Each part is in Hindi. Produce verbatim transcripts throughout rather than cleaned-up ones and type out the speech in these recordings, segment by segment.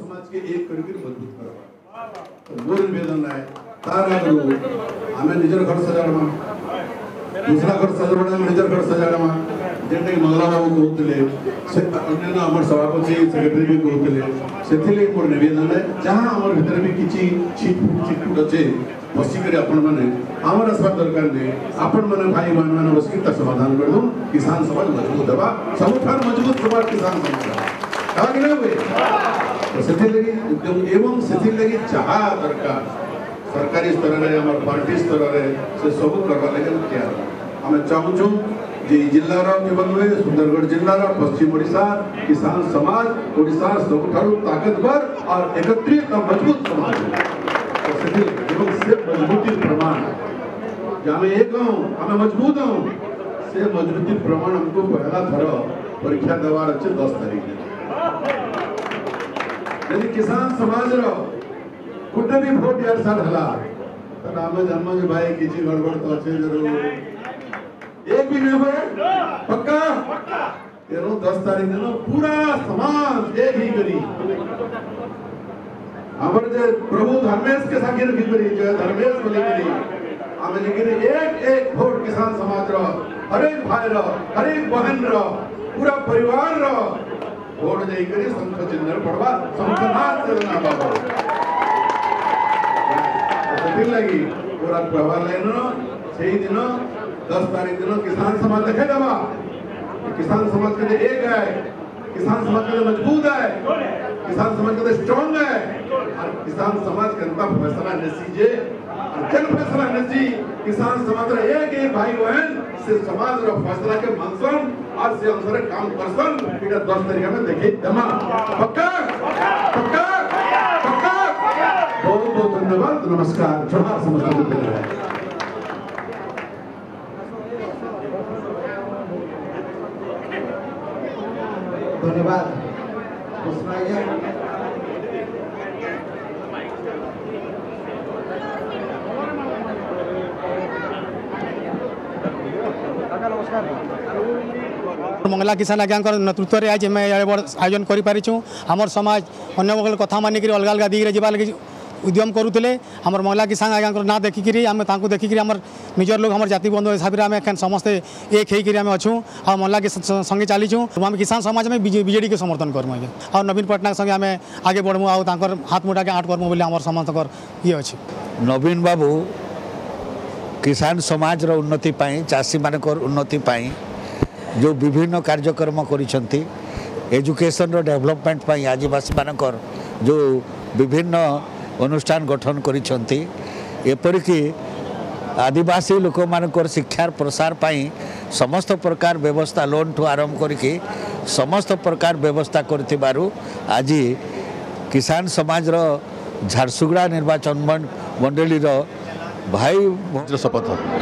समाज के एक करके मजबूत करवा मोर निवेदन है तार आगु आमे निजर घर सजाड़मा दूसरा घर सजाड़ा निजर घर सजाड़मा जेटे मंगला बाबू कहते से अन्य हमर सभापति सेक्रेटरी भी कहते से मोर निवेदन है जहाँ आम भर भी किसी छिटफुट चिटफुट अच्छे बसिक आपण मैंने आमर आसवा दरकार नहीं आपण मैंने भाई बहन मैंने बसिक समाधान कर दूँ किसान समाज मजबूत होगा सबुठ मजबूत समाज किसान समाज एवं से लगी चाह दरकार सरकारी स्तर में पार्टी स्तर में से सब करवा लगे तैयार आम चाहूँ जे जिलार केवल नुहे सुंदरगढ़ जिलार पश्चिम ओडिशा किसान समाज ओडिशा सबुठारु ताकतवर और एकत्रित और मजबूत समाज से मजबूती प्रमाण आम एक हूँ आम मजबूत हूँ से मजबूती प्रमाण हमको पहला थर परीक्षा देवार अच्छे दस तारीख यदि किसान समाज गोटे भी भोट यार साल है आम जन्म भाई किसी गड़बड़ तो अच्छे जरूर एक भी नहीं हुए पक्का तेरह दस तारीख दिन पूरा समाज एक ही करी हमर जे प्रभु धर्मेश के साथ रखी करी जय धर्मेश बोली करी आमे लेकिन एक एक वोट किसान समाज रो हर एक भाई रो हर एक बहन रो पूरा परिवार रो वोट दे करी संख चिन्ह पड़वा संखनाथ से ना बाबा तो लगी पूरा प्रभाव लेनो सही दिन दस तारीख दिन किसान समाज देखे दबा किसान समाज के लिए एक है किसान समाज के लिए मजबूत है किसान समाज के लिए स्ट्रॉन्ग है और किसान समाज के अंदर फैसला नसीजे और जन फैसला नसी किसान समाज रे एक एक भाई बहन से समाज रो फैसला के मनसन और से अनुसार काम करसन इटा दस तारीख में देखे दमा पक्का पक्का पक्का बहुत बहुत धन्यवाद नमस्कार जोहार समस्त धन्यवाद मंगला किसान आज्ञा नेतृत्व में आज आयोजन कर समाज अन्न कथा मानिक अलग अलग दिग्रे जा लगे उद्यम करुले आमर मंगला किसान आज्ञा ना देखिकी आम देखिकी आम निजर लोग हमारे जाति बंधु हिसाब से आम समस्ते एक होकर अच्छू आ मंगला के संगे चलीचु आम किसान समाज में बीजेडी के समर्थन करूँ आगे और नवीन पट्टनायक संगे आम आगे बढ़मु आर हाथ मुठा के आठ करमु आम समस्त ये अच्छे नवीन बाबू किसान समाज रो उन्नति पाई चाषी मान उन्नति पाई जो विभिन्न कार्यक्रम करिसेंती एजुकेशन रो डेवलपमेंट पाई आदिवासी मानकर जो विभिन्न अनुष्ठान गठन करिसेंती एपरिकी आदिवासी लोक मानकर शिक्षार प्रसार पाई समस्त प्रकार व्यवस्था लोन ठू आरंभ करके समस्त प्रकार व्यवस्था करथिबारु आज किसान समाज रो झारसुगुड़ा निर्वाचन मंडली रो भाई शपथ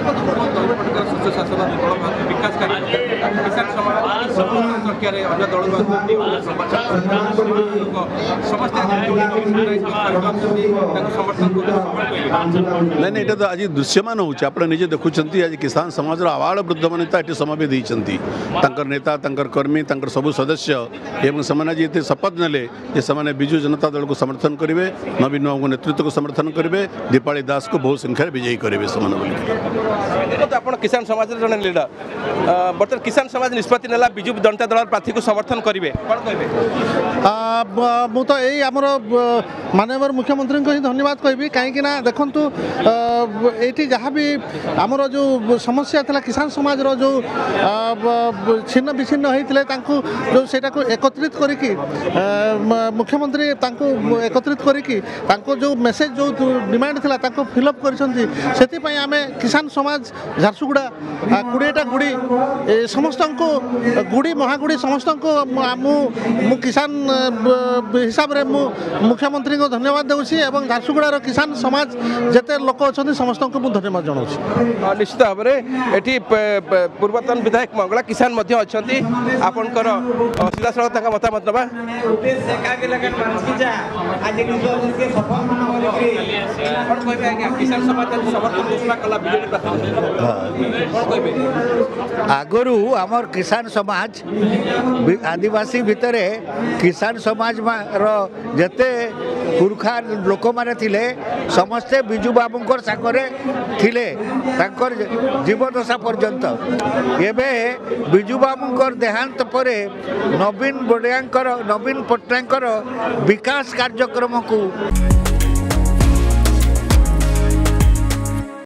नहीं नहीं तो आज दृश्यमान होने निजे देखुं आज किसान समाज आवाड़ वृद्ध मान्यता ये समावेश होती नेता कर्मी सब सदस्य एवं से शपथ ने विजु जनता दल को समर्थन करेंगे नवीन बाबू नेतृत्व को समर्थन करेंगे दीपाली दास को बहुत संख्या विजयी करेंगे तो आप किसान समाज जन लीडर बर्तमान किसान समाज निष्पत्ति नेला विजु जनता दल प्रार्थी को समर्थन करेंगे कौन कहे मु तो यही आमर माननीय मुख्यमंत्री को ही धन्यवाद कहि कहीं देखु ये जहाँ भी आमर जो समस्या था किसान समाज रो जो छिन्न विच्छिन्न होते जो सेटा को एकत्रित करिकी मुख्यमंत्री एकत्रित करिकी जो मेसेज जो डिमांड था फिलअप कर आमे किसान समाज झारसुगुड़ा कोड़ेटा गुड़ी समस्त को गुड़ी महागुड़ी समस्त को मु किसान हिसाब रे मु मुख्यमंत्री को धन्यवाद दूसरी और झारसुगुड़ार किसान समाज जिते लोक अच्छा समस्त को मुझे धन्यवाद जनाऊँ। निश्चित भाव में ये पूर्वतन विधायक मंगला किसान अच्छा आपणकर सीधा सड़क मतामत नवा किसान समाज समाज आज समर्थन घोषणा कला बीजेडी प्रार्थी कौन कहबे आगरू आमर किसान समाज बि- आदिवासी भितर किसान समाज रो जते पुरखा लोक माने थिले समस्ते बिजू बाबूंकर सागरे थिले तांकर जीवदशा पर्यंत एबे बिजू बाबूंकर देहांत परे नवीन बड़ियांकर नवीन पट्टनायकर विकास कार्यक्रम को